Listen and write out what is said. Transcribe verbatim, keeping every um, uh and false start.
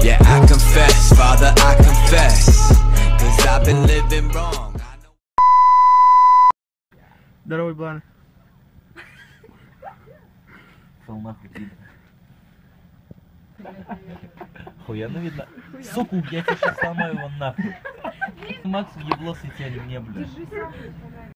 Yeah, I confess, Father, I confess, cause I've been living wrong. Здорово, Блан. Шел нахуй, пидор. Хуяно видно. Сука, я тебе сейчас сломаю его нахуй. Макс въебло с этим мне, блядь.